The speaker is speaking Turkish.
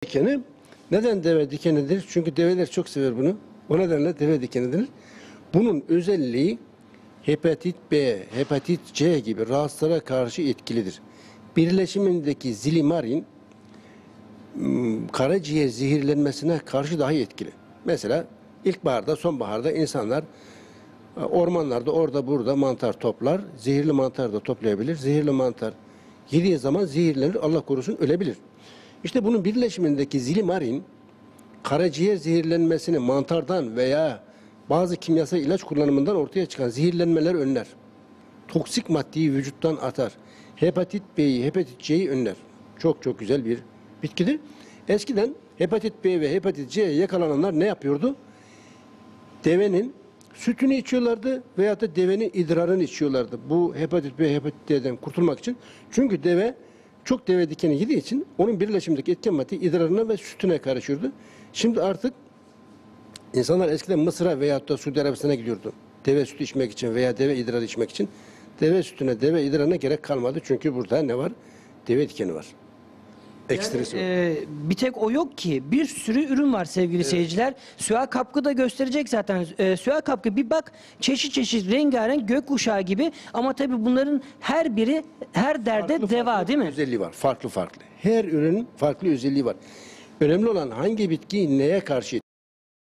Dikeni. Neden deve dikenidir? Çünkü develer çok sever bunu. O nedenle deve dikenidir. Bunun özelliği hepatit B, hepatit C gibi rahatsızlara karşı etkilidir. Birleşimindeki zilimarin karaciğer zehirlenmesine karşı daha etkili. Mesela ilkbaharda, sonbaharda insanlar ormanlarda orada burada mantar toplar. Zehirli mantar da toplayabilir. Zehirli mantar yediği zaman zehirlenir. Allah korusun ölebilir. İşte bunun birleşimindeki zilimarin karaciğer zehirlenmesini mantardan veya bazı kimyasal ilaç kullanımından ortaya çıkan zehirlenmeler önler. Toksik maddeyi vücuttan atar. Hepatit B'yi, hepatit C'yi önler. Çok çok güzel bir bitkidir. Eskiden hepatit B ve hepatit C'ye yakalananlar ne yapıyordu? Devenin sütünü içiyorlardı veya da devenin idrarını içiyorlardı. Bu hepatit B, hepatit D'den kurtulmak için. Çünkü deve çok deve dikeni yediği için onun birleşimindeki etken madde idrarına ve sütüne karışıyordu. Şimdi artık insanlar eskiden Mısır'a veyahut da Suudi Arabistan'a gidiyordu. Deve sütü içmek için veya deve idrarı içmek için. Deve sütüne, deve idrarına gerek kalmadı. Çünkü burada ne var? Deve dikeni var. Ekstresi var. Bir tek o yok ki. Bir sürü ürün var sevgili seyirciler. Süha Kapkı da gösterecek zaten. Süha Kapkı bir bak, çeşit çeşit rengarenk gökkuşağı gibi, ama tabii bunların her biri her derde Farklı deva farklı değil mi? özelliği var. Farklı farklı. Her ürünün farklı özelliği var. Önemli olan hangi bitki neye karşı